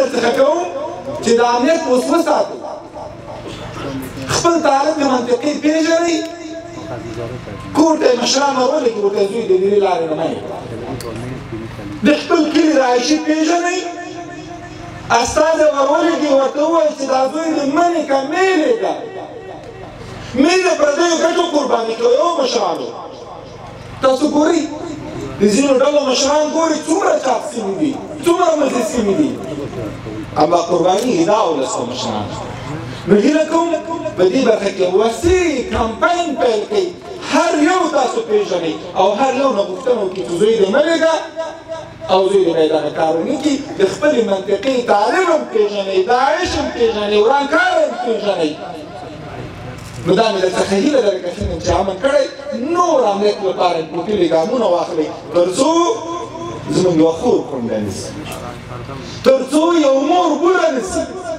درڅخه کوم چې د امنیت اوس وساتئ خپل تعریف د منطقي پېژنئ کور ته یې مشران ورولېږي ورته زوی د دې لارې نه مه د خپل کلي رایشي پېژنئ استازی ورولېږي ورته ووایي چې دا زوی د منې که میلې ده میل د پردیو ګټو قرباني کوي او مشرانو تاسو ګورئ د ځینو ډلو مشران ګوري څومره چاپ سوي دي څومره مزې سوي دي اما قرباني دا ولسته مشران نو هیله کوم په دې برخه کې وسیع کمپاین پیل کړئ هر یو تاسو پېژنئ او هر یو نه غوښتنه وکړي چې زوی دې مه لېږه او زوی دې میدانه کارونه کړي د خپلې منطقې تعلیم هم پېژنئ داعش هم پېژنئ ورانکار هم پېژنئ نو دا مې درڅخه هیله لري که څنګه چې امن کړی نور امنیت لپاره ټوټلي ګامونه واخلئ تر څو زموږ یوه خور کونډه نسي تر څو یو مور بوره نسي